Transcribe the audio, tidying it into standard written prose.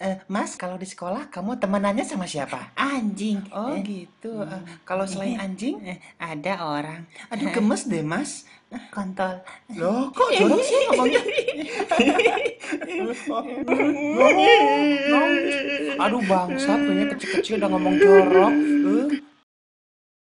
Mas, kalau di sekolah kamu temenannya sama siapa? Anjing. Oh gitu. Kalau selain anjing, Ada orang. aduh gemes deh Mas. Kontol. Loh, kok jorok sih ngomongnya? Nangis. Aduh bangsat, punya kecil-kecil udah ngomong jorok.